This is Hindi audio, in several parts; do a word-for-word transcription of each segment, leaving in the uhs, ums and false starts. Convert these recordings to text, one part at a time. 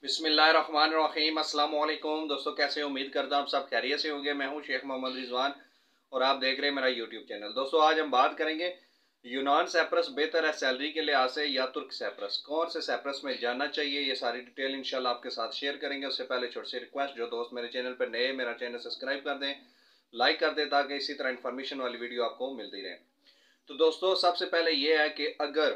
बिस्मिल्लाहिर्रहमानिर्रहीम। अस्सलाम वालेकुम दोस्तों, कैसे हो? उम्मीद करता हूँ आप सब खैरियत से होंगे। मैं हूँ शेख मोहम्मद रिजवान और आप देख रहे हैं मेरा यूट्यूब चैनल। दोस्तों आज हम बात करेंगे यूनान साइप्रस बेहतर है सैलरी के लिहाज से या तुर्क साइप्रस, कौन से साइप्रस में जाना चाहिए, ये सारी डिटेल इंशाल्लाह आपके साथ शेयर करेंगे। उससे पहले छोटी सी रिक्वेस्ट, जो दोस्त मेरे चैनल पर नए, मेरा चैनल सब्सक्राइब कर दें, लाइक कर दें, ताकि इसी तरह इन्फॉर्मेशन वाली वीडियो आपको मिलती रहे। तो दोस्तों सबसे पहले ये है कि अगर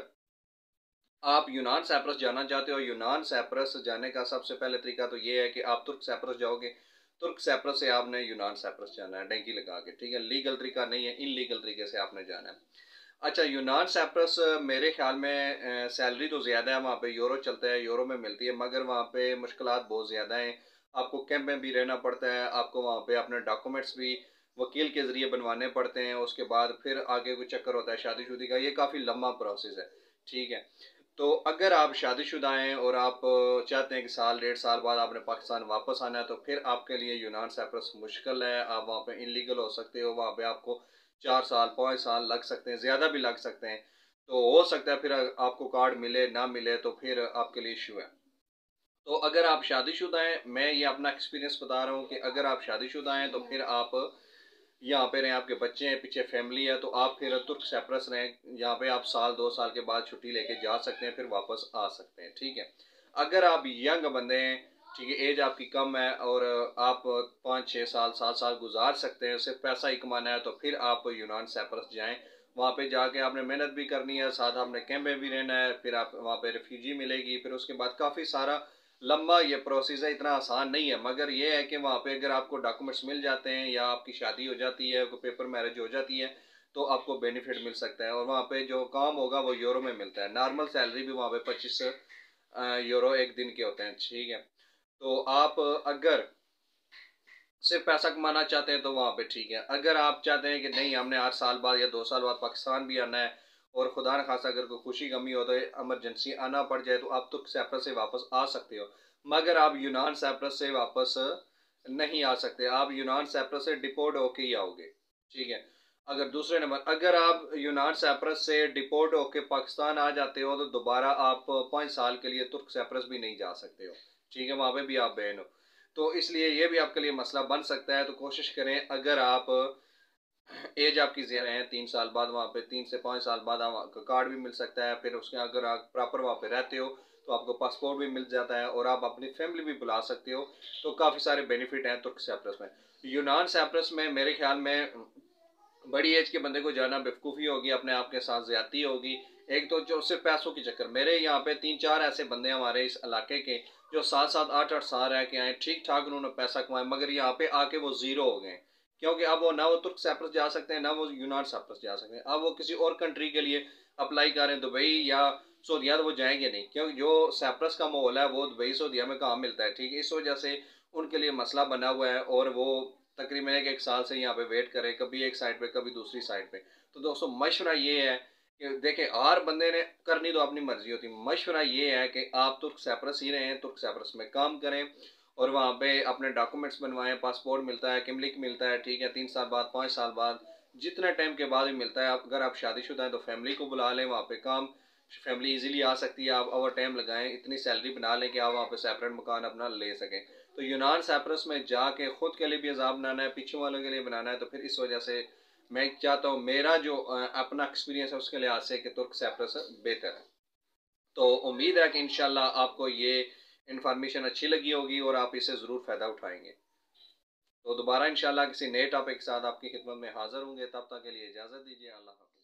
आप यूनान साइप्रस जाना चाहते हो, यूनान साइप्रस जाने का सबसे पहले तरीका तो ये है कि आप तुर्क साइप्रस जाओगे। तुर्क साइप्रस से आपने यूनान साइप्रस जाना है डंकी लगा के, ठीक है। लीगल तरीका नहीं है, इनलीगल तरीके से आपने जाना है। अच्छा, यूनान साइप्रस मेरे ख्याल में सैलरी तो ज़्यादा है, वहाँ पे यूरो चलता है, यूरो में मिलती है, मगर वहाँ पे मुश्किलात बहुत ज़्यादा हैं। आपको कैंप में भी रहना पड़ता है, आपको वहाँ पे अपने डॉक्यूमेंट्स भी वकील के ज़रिए बनवाने पड़ते हैं। उसके बाद फिर आगे कोई चक्कर होता है शादीशुदी का, ये काफ़ी लंबा प्रोसेस है, ठीक है। तो अगर आप शादीशुदा हैं और आप चाहते हैं कि साल डेढ़ साल बाद आपने पाकिस्तान वापस आना है, तो फिर आपके लिए यूनान साइप्रस मुश्किल है। आप वहाँ पे इनलीगल हो सकते हो, वहाँ पे आपको चार साल पाँच साल लग सकते हैं, ज़्यादा भी लग सकते हैं। तो हो सकता है फिर आपको कार्ड मिले ना मिले, तो फिर आपके लिए इशू है। तो अगर आप शादीशुदा हैं, मैं ये अपना एक्सपीरियंस बता रहा हूँ कि अगर आप शादीशुदा हैं तो फिर आप यहाँ पे रहें, आपके बच्चे हैं, पीछे फैमिली है, तो आप फिर तुर्क साइप्रस रहें। यहाँ पे आप साल दो साल के बाद छुट्टी लेके जा सकते हैं, फिर वापस आ सकते हैं, ठीक है। अगर आप यंग बंदे हैं, ठीक है, एज आपकी कम है और आप पाँच छः साल सात साल गुजार सकते हैं, सिर्फ पैसा ही कमाना है, तो फिर आप यूनान साइप्रस जाएँ। वहाँ पे जाके आपने मेहनत भी करनी है, साथ आपने कैंप में भी रहना है, फिर आप वहाँ पे रिफ्यूजी मिलेगी, फिर उसके बाद काफ़ी सारा लंबा ये प्रोसेस है, इतना आसान नहीं है। मगर ये है कि वहाँ पे अगर आपको डॉक्यूमेंट्स मिल जाते हैं या आपकी शादी हो जाती है, कोई पेपर मैरिज हो जाती है, तो आपको बेनिफिट मिल सकता है। और वहाँ पे जो काम होगा वो यूरो में मिलता है। नॉर्मल सैलरी भी वहाँ पे पच्चीस यूरो एक दिन के होते हैं, ठीक है। तो आप अगर सिर्फ पैसा कमाना चाहते हैं तो वहाँ पे ठीक है। अगर आप चाहते हैं कि नहीं, हमने आठ साल बाद या दो साल बाद पाकिस्तान भी आना है और खुदा न खासा अगर कोई खुशी गमी हो तो इमरजेंसी आना पड़ जाए, तो आप तुर्क साइप्रस से वापस आ सकते हो। मगर आप यूनान साइप्रस से वापस नहीं आ सकते, आप यूनान साइप्रस से डिपोर्ट होके ही आओगे, ठीक है। अगर दूसरे नंबर, अगर आप यूनान साइप्रस से डिपोर्ट होके पाकिस्तान आ जाते हो, तो दोबारा आप पाँच साल के लिए तुर्क साइप्रस भी नहीं जा सकते हो, ठीक है। वहाँ पे भी आप बैन हो, तो इसलिए ये भी आपके लिए मसला बन सकता है। तो कोशिश करें, अगर आप एज आपकी ज़्यादा है, तीन साल बाद वहाँ पे, तीन से पाँच साल बाद आपका कार्ड भी मिल सकता है। फिर उसके अगर आप प्रॉपर वहाँ पे रहते हो तो आपको पासपोर्ट भी मिल जाता है और आप अपनी फैमिली भी बुला सकते हो। तो काफ़ी सारे बेनिफिट हैं तुर्क साइप्रस में। यूनान साइप्रस में मेरे ख्याल में बड़ी एज के बंदे को जाना बेवकूफ़ी होगी, अपने आप के साथ ज़्यादती होगी। एक तो जो सिर्फ पैसों की चक्कर, मेरे यहाँ पे तीन चार ऐसे बंदे हमारे इस इलाके के जो सात सात आठ आठ साल रह के आए, ठीक ठाक उन्होंने पैसा कमाया, मगर यहाँ पे आके वो ज़ीरो हो गए। क्योंकि अब वो ना वो तुर्क साइप्रस जा सकते हैं, ना वो यूनान साइप्रस जा सकते हैं। अब वो किसी और कंट्री के लिए अप्लाई करें, दुबई या सऊदीया, तो वो जाएंगे नहीं, क्योंकि जो साइप्रस का माहौल है वो दुबई सऊदीया में कहाँ मिलता है, ठीक है। इस वजह से उनके लिए मसला बना हुआ है और वो तकरीबन एक एक साल से यहाँ पे वेट करें, कभी एक साइड पे कभी दूसरी साइड पे। तो दोस्तों मशवरा ये है कि देखें, हर बंदे ने करनी तो अपनी मर्जी होती है। मशवरा ये है कि आप तुर्क साइप्रस ही रहें, तुर्क साइप्रस में काम करें और वहाँ पे अपने डॉक्यूमेंट्स बनवाएं। पासपोर्ट मिलता है, किमलिक मिलता है, ठीक है, तीन साल बाद पाँच साल बाद, जितने टाइम के बाद भी मिलता है। अगर आप शादीशुदा हैं तो फैमिली को बुला लें, वहाँ पे काम फैमिली इजीली आ सकती है। आप ओवर टाइम लगाएं, इतनी सैलरी बना लें कि आप वहाँ पे सेपरेट मकान अपना ले सकें। तो यूनान साइप्रस में जाके खुद के लिए भी अजाब बनाना है, पीछे वालों के लिए बनाना है, तो फिर इस वजह से मैं चाहता हूँ, मेरा जो अपना एक्सपीरियंस है उसके लिहाज से, कि तुर्क साइप्रस बेहतर है। तो उम्मीद है कि इंशाल्लाह आपको ये इन्फॉर्मेशन अच्छी लगी होगी और आप इससे ज़रूर फ़ायदा उठाएंगे। तो दोबारा इंशाल्लाह किसी नए टॉपिक के साथ आपकी खिदमत में हाज़िर होंगे। तब तक के लिए इजाज़त दीजिए। अल्लाह हाफ़िज़।